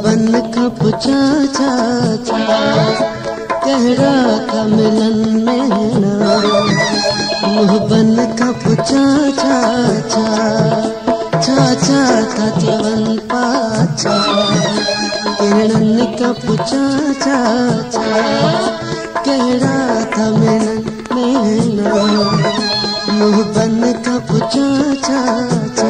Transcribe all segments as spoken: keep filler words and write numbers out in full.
बन का पुछा चाचा कहरा का मिलन में ना मुँह बन का पुछा चाचा चाचा था चवन पाचा किरणन का पुछा चाचा कहरा था मिलन में ना मुँह बन का पुछा चाचा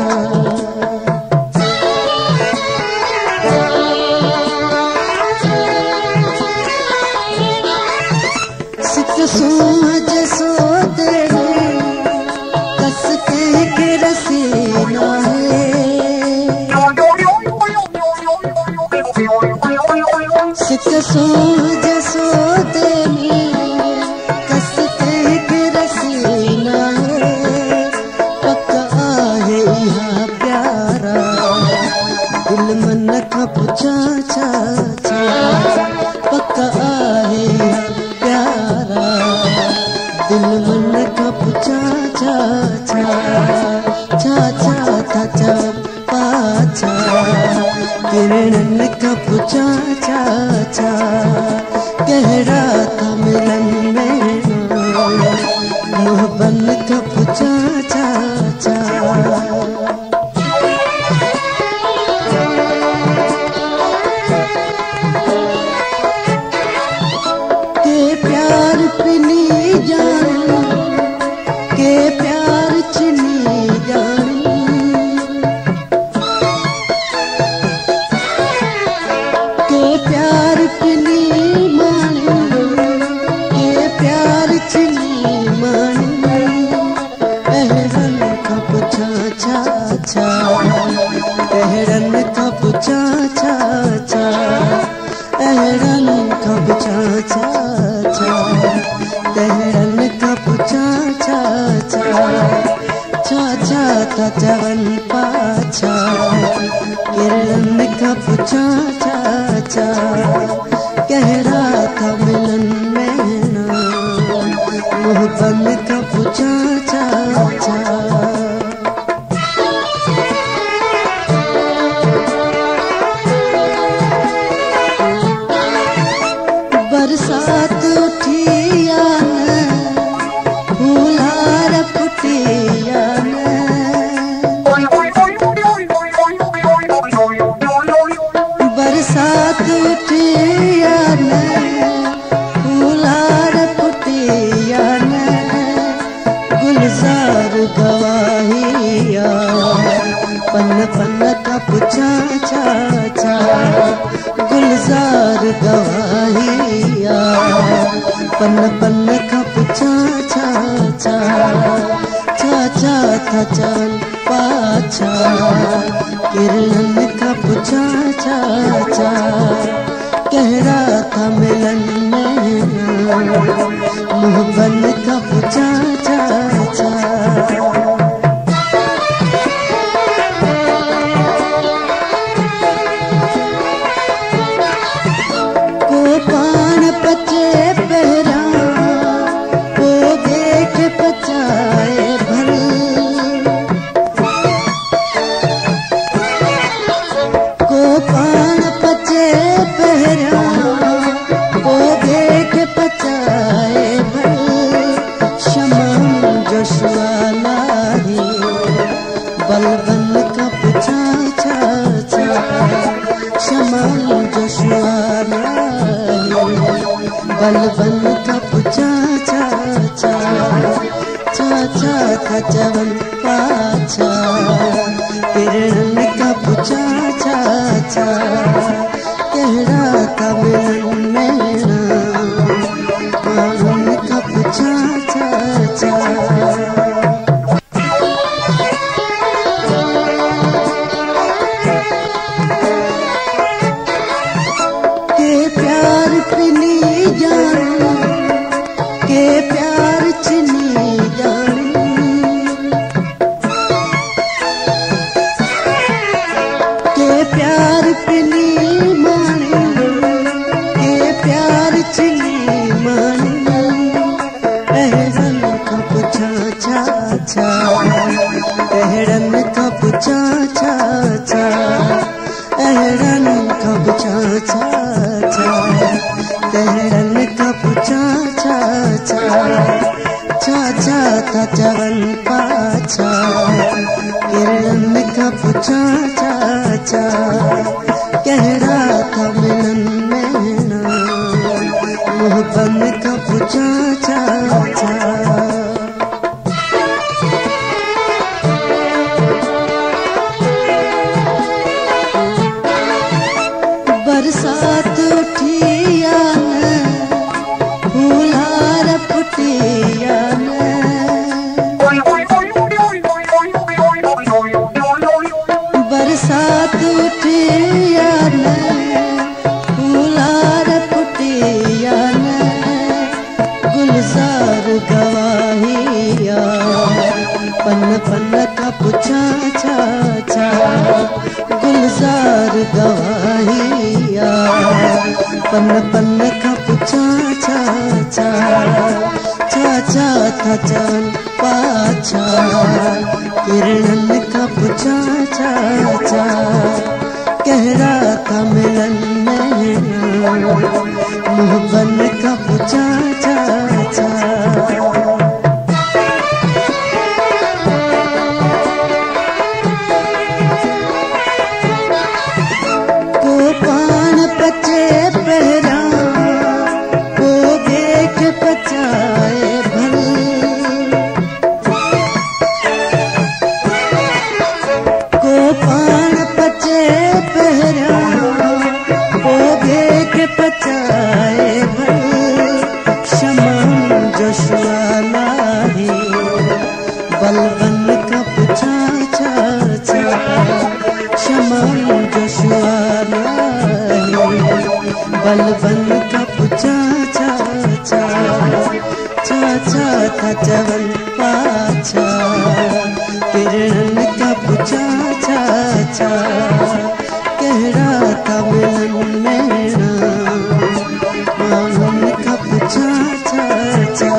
सूझ सो तेरे कस के रसीना है सिक सूझ सो तेरी कस के रसीना है पक्का है यहाँ प्यारा दिल मन का पुछा चाचा पक्का है प्यारा दिल मन का पुछा चाचा चाचा था चवन पाचा किरणन का पुछा चाचा कहरा था मिलन में मुँह बन का पुछा चाचा कहरन का पुछा चाचा कहरन का पुछा चाचा कहरन का पुछा चाचा चाचा था चवन पाचा किरण का पुछा चाचा कहरा था मिलन में ना मुँह बन का पुछा चाचा बरसात उठी आन फूलार फुटी आन बरसात उठी आन फूलार फुटी आन गुलजार गवाहिया पन पन का पुछा चाचा गुलजार गवाहिया पन पन का पुछा चाचा चाचा था चवन पाचा किरणन का पुछा चाचा कहरा था मिलन में मुँह बन का पुछा चाचा बल बन का पुछा चाचा क्षमा जोशुआना बल बन का पुछा चाचा चाचा का चवन पाचा किरण का पुछा चाचा कहरा का मिलन मेरा का पुछा चाचा प्यार पिनी कब चा चा चा तेरन कब चा चा चा चा चा था चवन पाछा किरण कब चा चा चा कह रहा था मिलन नैना मोहब्बत कब चा चा चा बरसात उठिया न फूलार फुटिया न बरसात उठिया न फूलार फुटिया न गुलजार गवाहिया पन पन का पुछा छा छा गुलजार गवाहिया पन पन का पुछा छा छा छा छा था चवन पाछा किरणन का पुछा छा छा कह रहा था मिलन नैना मोहब्बत का पुछा छा छा बलबन का पुछा छा छा क्षमा जोशुआना बलबन का पुछा छा छा छा छा था चवन पाछा किरण का पुछा छा छा कह रहा था मिलन नैना मामन का पुछा छा छा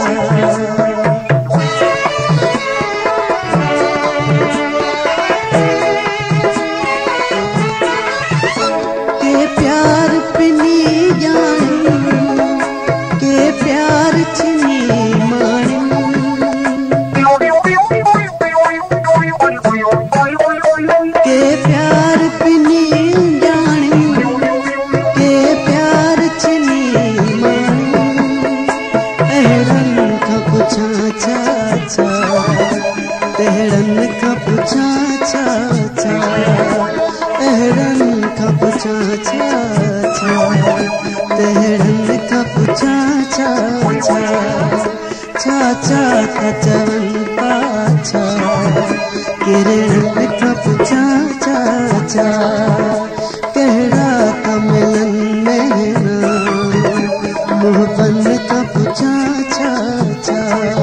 तेरन का पुछा छा छा तेरन का पुछा छा छा तेरन का पुछा छा छा छा छा था चवन पाछा किरण का पुछा छा छा कह रहा था मिलन नैना मोहब्बत का पुछा छा छा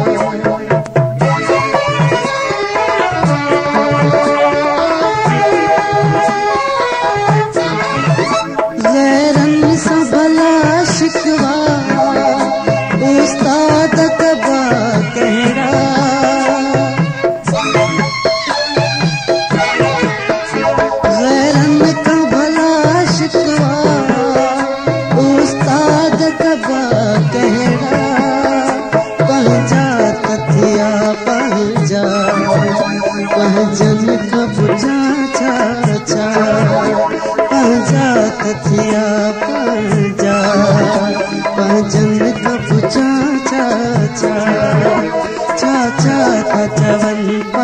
शिकवा उस्ताद कबा कहरा गैरन का भला शिकवा उस्ताद कबा कहरा पहचा कथिया पहचा पहचन का बुझा छा छा पहचा कथिया पहचा पहचन का पुछा छा छा छा छा था चवन